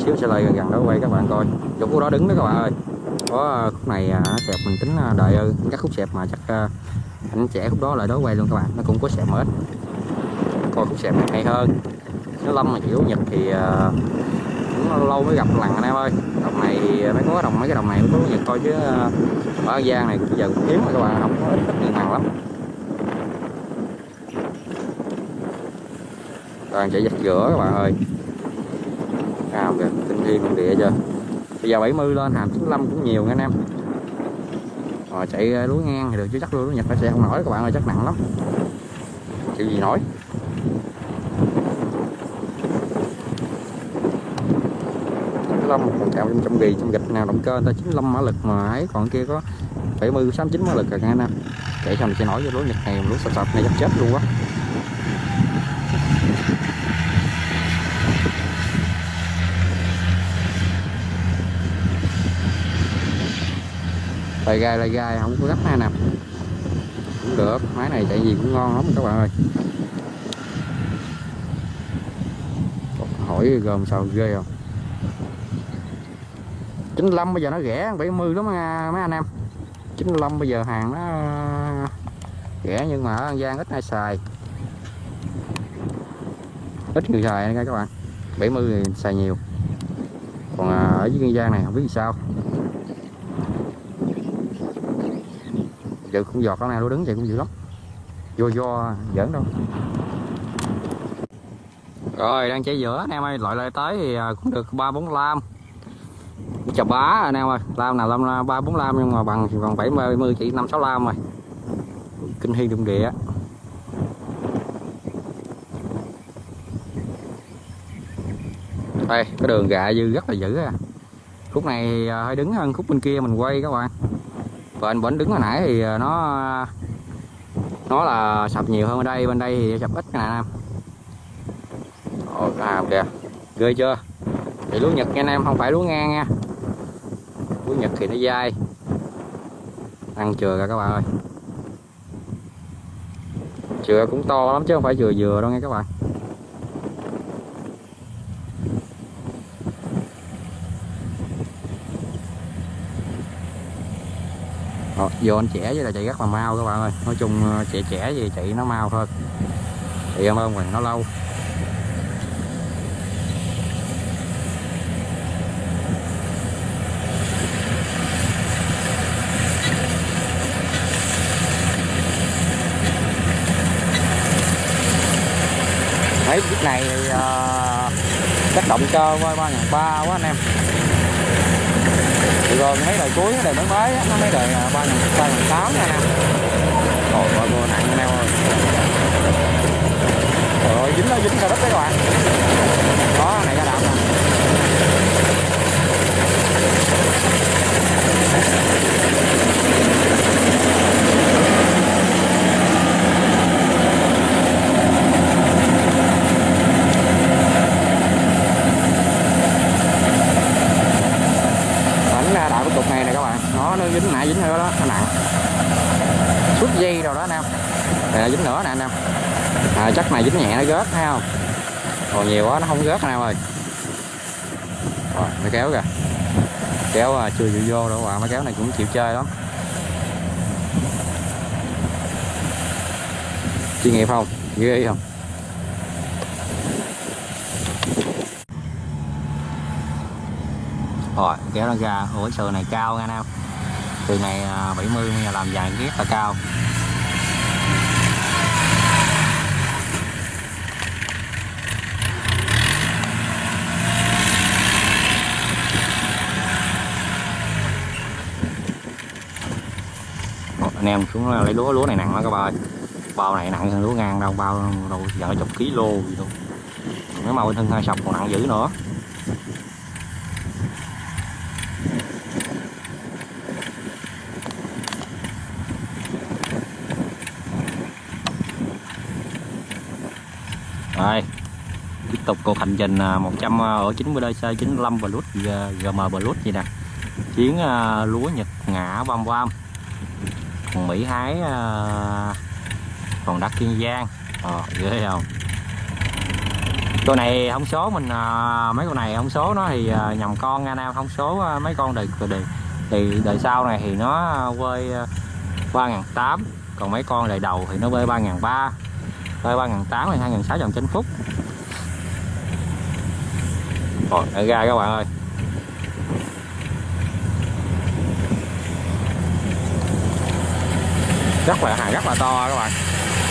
xíu sẽ lại gần đó quay các bạn coi chỗ khúc đó đứng đó các bạn ơi. Có khúc này nó xẹp mình tính đợi các khúc xẹp mà chắc anh trẻ khúc đó lại đó quay luôn các bạn, nó cũng có xẹp hết, coi khúc xẹp này hay hơn. Nó Lâm mà chịu Nhật thì cũng lâu lâu mới gặp lần anh em ơi. Đồng này mới có mấy cái đồng này mới có Nhật coi chứ ở An Giang này bây giờ cũng hiếm mà các bạn, không có ít nhiều mặn lắm. Toàn chạy giặt giữa các bạn ơi. Nào kìa, tinh thiên con địa chưa. Bây giờ 70 lên hàm 95 cũng nhiều nha anh em. Rồi chạy lúa ngang thì được chứ chắc lúa Nhật phải chạy không nổi các bạn ơi, chắc nặng lắm. Chịu gì nổi. Lâm còn cạo trong ghi trong gịch nào động cơ người ta 95 mã lực mà ấy, còn kia có 70 69 mã lực rồi anh em. Chạy sao mình sẽ nổi với lúa Nhật này, lúa sập này chắc chết luôn quá. Lai gai không có gấp hai nè, cũng được, máy này chạy gì cũng ngon lắm các bạn ơi. Hỏi gồm sao ghê không. 95 bây giờ nó rẻ 70 lắm mấy anh em. 95 bây giờ hàng nó rẻ nhưng mà ở An Giang ít ai xài, ít người xài nha các bạn. 70 thì xài nhiều, còn ở dưới An Giang này không biết vì sao. Giờ cũng giọt lắm nè, lúa đứng vậy cũng dữ lắm, do giỡn đâu. Rồi đang chạy giữa anh em ơi, loại lại tới thì cũng được 345 chà bá anh em ơi. Lam nào lam 345 nhưng mà bằng thì còn 70 chỉ 565 rồi. Kinh thiên động địa. Đây cái đường gạ dư rất là dữ à. Khúc này hơi đứng hơn khúc bên kia mình quay các bạn. Và anh vẫn đứng hồi nãy thì nó là sập nhiều hơn bên đây thì sập ít nè anh em. Kìa, ghê chưa. Thì lúa Nhật nha anh em, không phải lúa ngang nha. Lúa Nhật thì nó dai, ăn chừa kìa các bạn ơi. Chừa cũng to lắm chứ không phải chừa vừa đâu nha các bạn. Vô anh trẻ với là chạy rất là mau các bạn ơi. Nói chung trẻ gì chạy nó mau thôi, thì em ơn nó lâu. Thấy chiếc này thì chắc động cơ qua 3.300 quá anh em. Thì rồi mấy đời cuối đời mới nó mấy đời 3.600 nha anh em. Ôi mưa nặng anh em ơi. Trời ơi dính ra đất đấy các bạn. Đó này ra đạp nè. Đạo cái cục này nè các bạn, nó dính nãy dính nữa đó, nó nặng suốt dây rồi đó anh em. Này dính nữa nè anh em. Chắc này dính nhẹ nó rớt thấy không, còn nhiều quá nó không rớt anh em ơi. Rồi máy kéo kìa, kéo chưa chịu vô đâu mà máy kéo này cũng chịu chơi lắm. Chuyên nghiệp không, ghê không. Rồi kéo nó ra. Ủa sườn này cao nha anh em, sườn này 70 nhưng mà làm dài rất là cao. Anh em xuống lấy lúa này nặng lắm các bạn ơi. Bao này nặng hơn lúa ngang đâu, bao đâu vợ chục ký lô gì luôn. Mấy màu thân hai sọc còn nặng dữ nữa. Rồi tiếp tục cuộc hành trình 100 ở 90 DC 95 Plus GM Plus gì nè. Chuyến lúa Nhật ngã băm băm, còn Mỹ hái còn Đất Kiên Giang. Ghê không. Con này thông số mình mấy con này thông số nó thì nhầm con anh em, thông số mấy con đời sau này thì nó quay 3.800, còn mấy con đời đầu thì nó bơi 3.300, bơi 3.800 hay 2.600 trên phút. Rồi đợi ra các bạn ơi. Rất là to các bạn.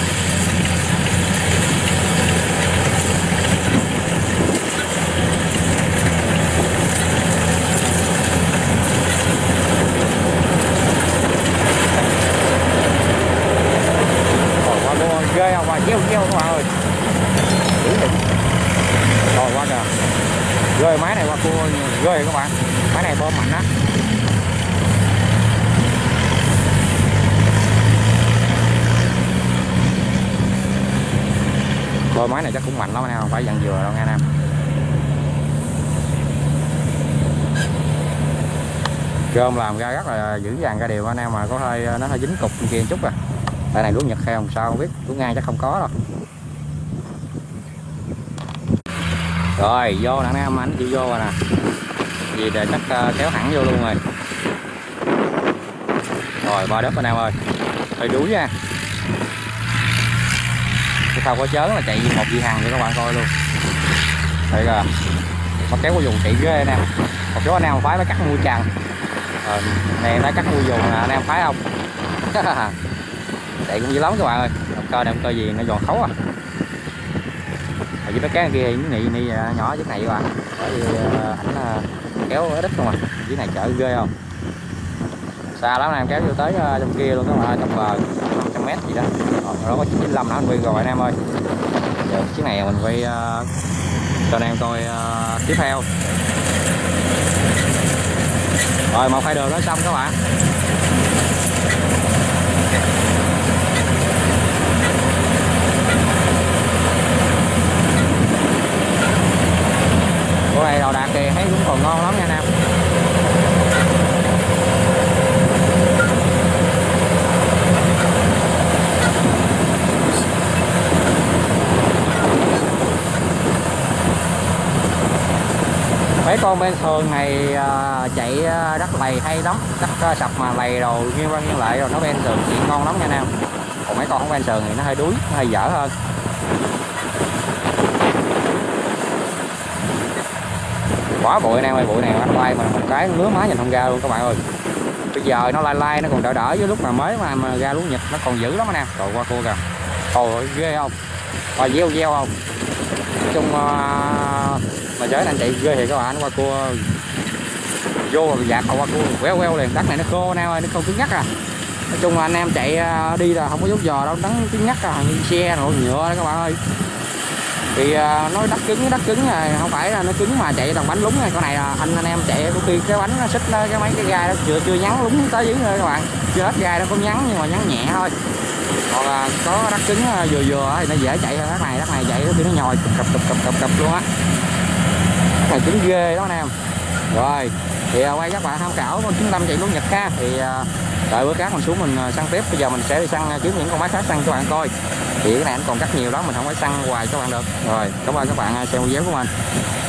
Ghê không, qua treo các bạn ơi. Rồi qua kìa. Ghê máy này qua cua ghê các bạn. Máy này bơm mạnh á. Rồi máy này chắc cũng mạnh lắm anh em, không phải dàn dừa đâu nghe anh em. Cơm làm ra rất là dữ dằn ra đều anh em, mà có hơi nó hơi dính cục kia chút à. Tại này lúa Nhật hay không sao không biết, lúa Nga chắc không có đâu. Rồi vô nè anh em, anh chịu vô rồi nè. Gì để chắc kéo hẳn vô luôn rồi. Rồi ba đất anh em ơi. Hơi đuối nha. Cái sau có chớn là chạy một dì hàng cho các bạn coi luôn. Đây kìa. Nó kéo có dùng chạy ghê nè. Một số anh em phái nó cắt mua trần. Này nó cắt mua dùng nè anh em phái không? Chạy cũng dữ lắm các bạn ơi. Động cơ gì nó giòn khấu à. Ở dưới cái kia thì nị nhỏ dưới này các bạn. Bởi vì ảnh kéo ít không à. Dưới này chở ghê không? Xa lắm anh em, kéo vô tới trong kia luôn các bạn ơi, trong bờ 500m gì đó. Đó có 95 nữa anh quay rồi anh em ơi. Giờ chiếc này mình quay cho anh em coi tiếp theo. Rồi một hai đường nó xong các bạn. Con này đầu đạt thì thấy cũng còn ngon lắm nha anh em. Mấy con bên thường này chạy đất lầy hay lắm, đất sập mà lầy rồi nghiêng lại rồi nó bên sườn chị ngon lắm nha anh em. Còn mấy con không bên sườn thì nó hơi đuối, nó hơi dở hơn. Quá bụi anh em ơi, bụi này anh quay mà một cái ngứa má nhìn không ra luôn các bạn ơi. Bây giờ nó lai nó còn đỡ với lúc mà mới mà ra lúa Nhật nó còn dữ lắm anh em. Rồi qua cua kìa. Ôi ghê không? Và gieo không? Nói chung mà giới anh chạy ghê thì các bạn, qua cua vô dạt qua cua queo liền. Đất này nó khô anh em ơi, nó không cứng ngắt à. Nói chung là anh em chạy đi là không có dốt giò đâu, đắng cứng ngắt à, như xe rồi nhựa đó các bạn ơi. Thì nói đất cứng này không phải là nó cứng mà chạy bằng bánh lúng này. Con này là anh em chạy có khi cái bánh nó xích cái mấy cái gai đó chưa nhắn lúng tới dưới thôi các bạn, chưa hết gai nó có nhắn nhưng mà nhắn nhẹ thôi. Còn có đất cứng vừa thì nó dễ chạy hơn. Đất này chạy thì nó nhồi cập luôn á. Đất này cứng ghê đó anh em. Rồi thì quay các bạn tham khảo con 95 chạy lúa Nhật ha. Thì đợi bữa khác mình xuống mình săn tiếp. Bây giờ mình sẽ đi săn kiếm những con máy khác săn cho bạn coi. Thì cái này anh còn rất nhiều đó, mình không phải săn hoài cho bạn được. Rồi cảm ơn các bạn xem video của mình.